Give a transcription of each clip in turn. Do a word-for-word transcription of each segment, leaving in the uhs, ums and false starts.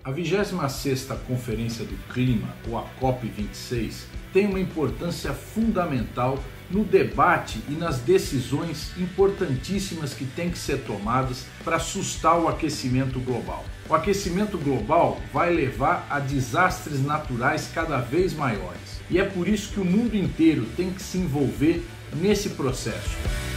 A vigésima sexta Conferência do Clima, ou a COP vinte e seis, tem uma importância fundamental no debate e nas decisões importantíssimas que têm que ser tomadas para assustar o aquecimento global. O aquecimento global vai levar a desastres naturais cada vez maiores. E é por isso que o mundo inteiro tem que se envolver nesse processo.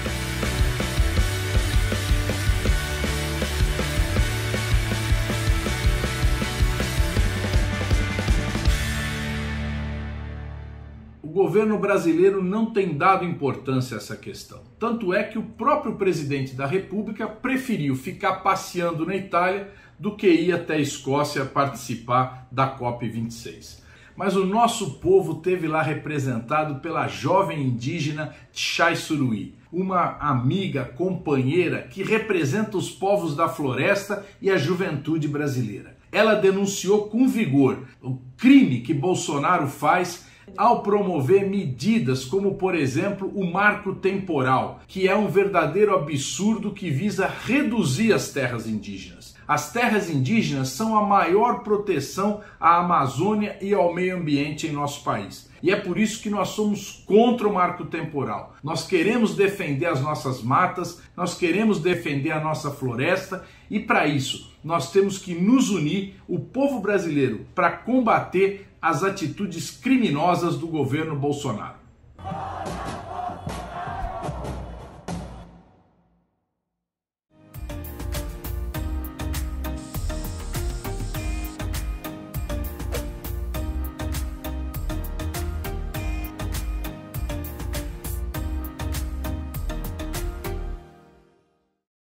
O governo brasileiro não tem dado importância a essa questão. Tanto é que o próprio presidente da República preferiu ficar passeando na Itália do que ir até a Escócia participar da COP vinte e seis. Mas o nosso povo teve lá representado pela jovem indígena Tchai Suruí, uma amiga, companheira que representa os povos da floresta e a juventude brasileira. Ela denunciou com vigor o crime que Bolsonaro faz ao promover medidas como, por exemplo, o marco temporal, que é um verdadeiro absurdo que visa reduzir as terras indígenas. As terras indígenas são a maior proteção à Amazônia e ao meio ambiente em nosso país. E é por isso que nós somos contra o marco temporal. Nós queremos defender as nossas matas, nós queremos defender a nossa floresta e, para isso, nós temos que nos unir, o povo brasileiro, para combater as atitudes criminosas do governo Bolsonaro.